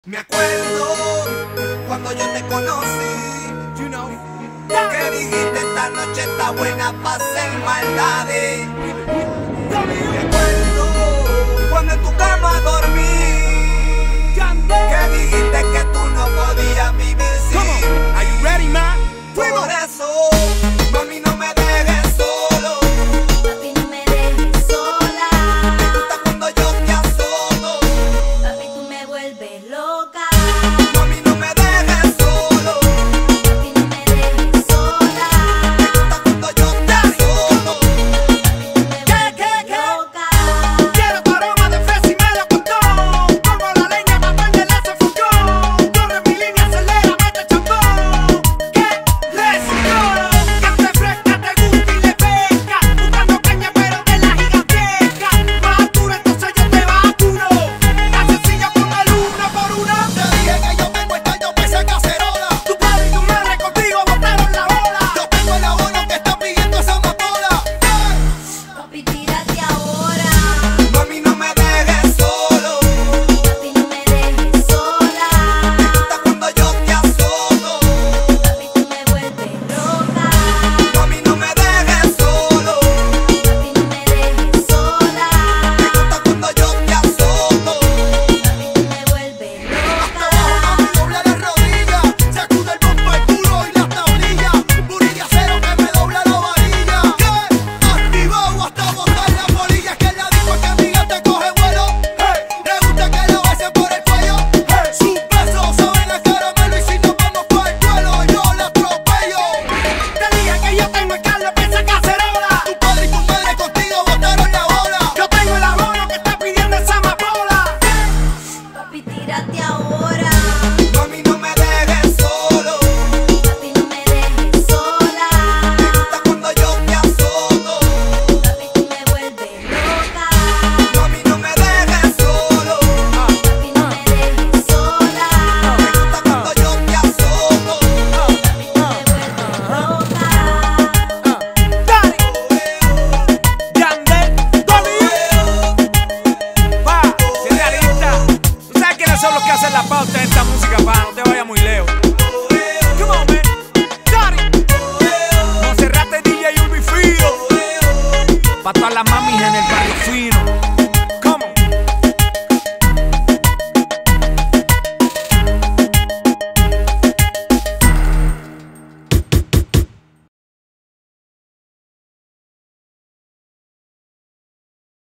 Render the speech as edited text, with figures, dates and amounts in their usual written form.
Me acuerdo cuando yo te conocí, que dijiste esta noche está buena pa' hacer maldades. Me acuerdo cuando en tu cama dormí, que dijiste que tú no podías vivir sin. Are you ready, man? Por eso, mami, no me dejes solo. Papi, no me dejes sola. Me gusta cuando yo te azoto. Papi, tú me vuelves loca. Mami, no me dejes solo. Papi, no me dejes sola. Me gusta cuando yo te azoto. Papi, tú me vuelves loca. Quiero tu aroma de fresa y melocotón. Como la leña pa' prenderle ese fogón. Corre mi línea, acelera, mete chambón. ¿Qué? Let's go. Que te fresca, te gusta y le pesca. Buscando caña pero de la gigantesca. Más duro, entonces yo te vacuro. Tan sencillo como el uno por uno. Te dije que yo tengo esta yo pesa cacerola. Tu padre y tu madre contigo botaron la bola. Yo tengo el abono que está pidiendo esa amapola. Papi, tírate ahora. Mami, no me dejes solo. Papi, no me dejes sola. Me gusta cuando yo te azoto. Papi, tú me vuelves loca. Mami, no me dejes solo. Papi, no me dejes sola. Me gusta cuando yo te azoto. Papi, tú me vuelves Hasta loca. abajo, mami, dobla las rodillas. Sacude el bombo, el culo y las tablillas. Booty de acero que me dobla la varilla. ¿Qué? Activado hasta botar las bolillas. Que la disco que amiga te coge vuelo. Hey, le gusta que lo besen por el cuello. Hey, sus besos saben a caramelo. Y si nos vamos pa' el duelo, yo la atropello. Te dije que yo tengo el Carlos pesa cacerola. Tu padre y tu madre contigo botaron la bola. Yo tengo el abono que está pidiendo esa amapola. Papi, tírate ahora. Mami, no me dejes solo. Papi, no me dejes sola. Me gusta cuando yo te azoto. Papi, tú me vuelves loca. Mami, no me dejes solo. Papi, no me dejes sola. Me gusta cuando yo te azoto. Papi, tú me vuelves loca. Yandel, pa, si realista. Tú sabes quiénes son los que hacen la pauta de esta música, pa, no te vayas muy lejos. Come on, man. Daddy. Monserrate DJ Urbi Fido. Pa' todas las mamis en el